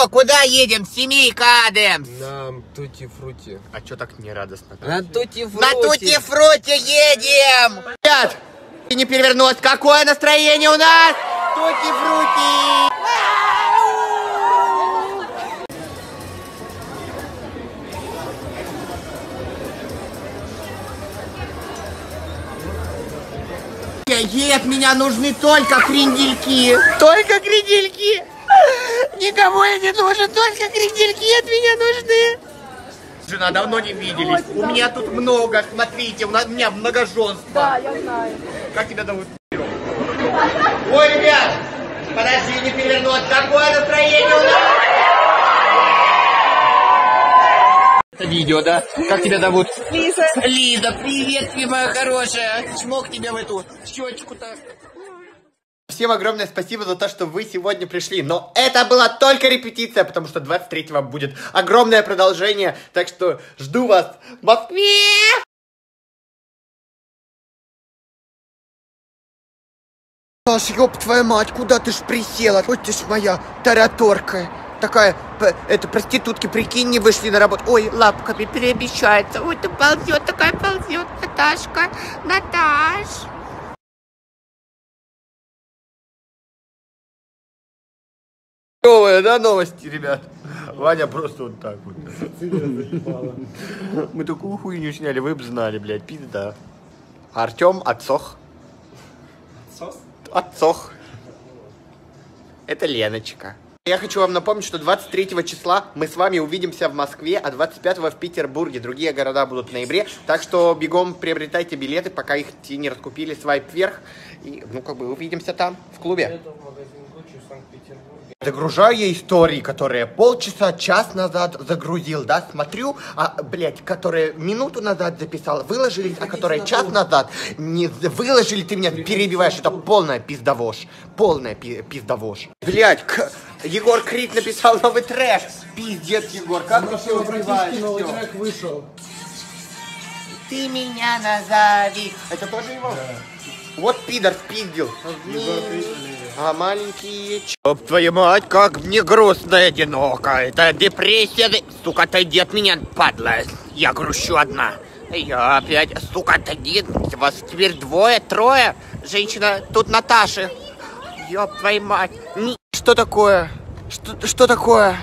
чё, куда едем? Семейка Адамс. На тути-фрути. А чё так нерадостно? На тути-фрути. На тути-фрути едем! Ребят, и не перевернулось. Какое настроение у нас? Тути-фрути! Ей от меня нужны только крендельки. Только крендельки. Никому я не нужен, только крендельки от меня нужны. Жена, давно не виделись. У меня тут много, смотрите, у меня многоженство. Да, я знаю. Как тебя зовут? Ой, ребят, подожди, не перевернуть. Какое настроение у нас? Это видео, да? Как тебя зовут? Лиза. Лиза, привет, ты моя хорошая. Чмок тебя в эту щечку-то. Всем огромное спасибо за то, что вы сегодня пришли. Но это была только репетиция, потому что 23-го будет огромное продолжение. Так что жду вас в Москве. Аж, ёб твою мать, куда ты ж присела? Ой, ты ж моя тараторка. Такая, это, проститутки, прикинь, не вышли на работу. Ой, лапками перемещается. Ой, ты ползет, такая ползет, Наташка. Наташ. Новые, да, новости, ребят? Ваня просто вот так вот. Мы такую хуйню сняли, вы бы знали, блядь, пизда. Артем отсох. Отсох. Это Леночка. Я хочу вам напомнить, что 23 числа мы с вами увидимся в Москве, а 25 в Петербурге. Другие города будут в ноябре. Так что бегом приобретайте билеты, пока их не раскупили. Свайп вверх. И, ну, как бы, увидимся там, в клубе. Загружаю я истории, которые час назад загрузил, да, смотрю, блядь, которые минуту назад записал, выложились, а которые час назад не выложили, ты меня перебиваешь, это полная пиздовошь, полная пиздовошь. Блядь, Егор Крид написал новый трек, пиздец, Егор, как ты все успеваешь? Новый трек вышел. Ты меня назови. Это тоже его? Да. Вот пидор спиздил. А маленькие... Ёб твою мать, как мне грустно и одиноко. Это депрессия. Сука, отойди от меня, падла. Я грущу одна. Я опять... Сука, отойди. Вас теперь двое, трое. Женщина, тут Наташи. Ёб твою мать. Что такое? Что такое?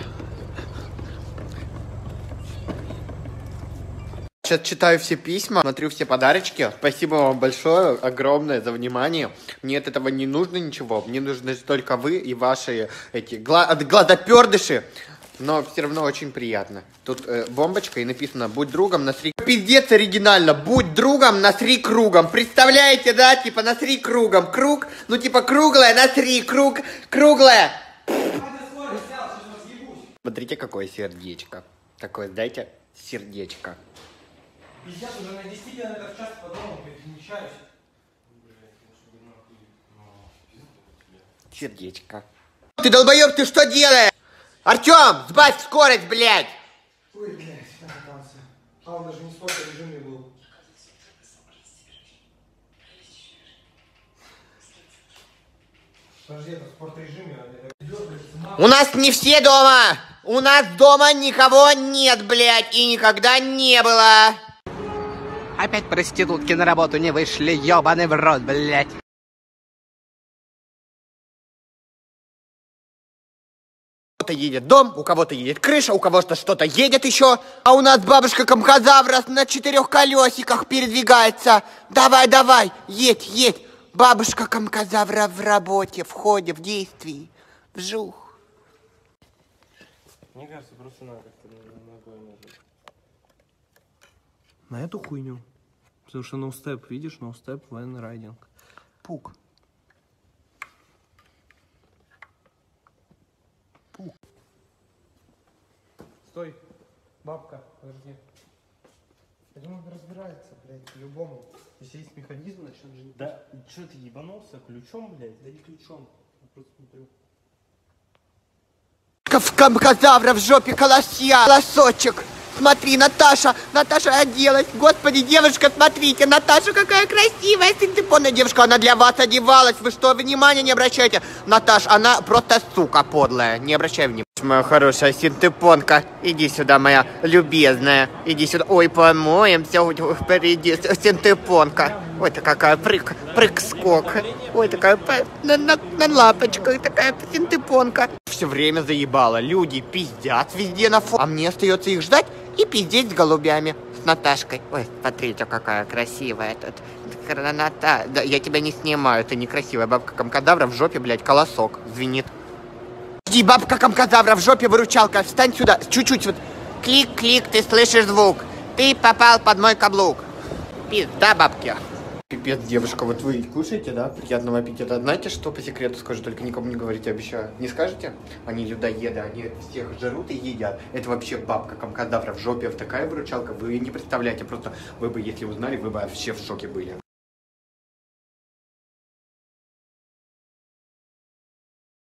Сейчас читаю все письма, смотрю все подарочки. Спасибо вам большое, огромное за внимание. Мне от этого не нужно ничего. Мне нужны только вы и ваши эти гладопердыши. Но все равно очень приятно. Тут бомбочка и написано «Будь другом, насри». Пиздец оригинально. «Будь другом, насри кругом». Представляете, да? Типа насри кругом. Круг, ну типа круглая, насри, круг, круглая. Смотрите, какое сердечко. Такое, дайте сердечко. Пиздец, уже на 10 километров в час по дому перемещаюсь. Сердечко. Ты долбоёб, ты что делаешь? Артём, сбавь скорость, блядь! Ой, блядь, накатался. А он даже не в спорт-режиме был. Подожди, это в спорт-режиме. У нас не все дома! У нас дома никого нет, блядь, и никогда не было! Опять проститутки на работу не вышли, ёбаный в рот, блядь. У кого-то едет дом, у кого-то едет крыша, у кого-то что-то едет еще. А у нас бабушка Камказавра на 4 колесиках передвигается. Давай, давай, едь, едь. Бабушка Камказавра в работе, в ходе, в действии. Вжух. Мне кажется, просто надо как-то ногой нажать. На эту хуйню. Потому что ноустеп, видишь, ноустеп, вен райдинг. Пук. Пук. Стой, бабка, подожди. Я думаю, он разбирается, блядь, по-любому. Если есть механизм, начнет жить. Да, что ты ебанулся? Ключом, блядь? Да не ключом. Я просто смотрю. В Камказавра в жопе колосья, колосочек. Смотри, Наташа, Наташа оделась. Господи, девушка, смотрите, Наташа какая красивая, синтепонная девушка. Она для вас одевалась. Вы что, внимания не обращаете? Наташ, она просто сука подлая. Не обращай внимания. Моя хорошая синтепонка, иди сюда, моя любезная. Иди сюда. Ой, помоемся впереди. Синтепонка. Ой, ты какая прыг-скок. Ой, такая на лапочках, такая синтепонка. Все время заебала. Люди пиздят везде на фото. А мне остается их ждать и пиздеть с голубями. С Наташкой. Ой, смотрите, какая красивая тут. Граната. Да, я тебя не снимаю, ты некрасивая. Бабка Камкадавра в жопе, блядь, колосок звенит. Жди, бабка Камкадавра в жопе, выручалка. Встань сюда, чуть-чуть вот. Клик-клик, ты слышишь звук. Ты попал под мой каблук. Пизда, бабки. Пипец, девушка, вот вы кушаете, да? Приятного аппетита. Знаете, что по секрету скажу? Только никому не говорите, обещаю. Не скажете? Они людоеды, они всех жрут и едят. Это вообще бабка Камкадавра в жопе. Такая выручалка, вы не представляете. Просто вы бы, если узнали, вы бы вообще в шоке были.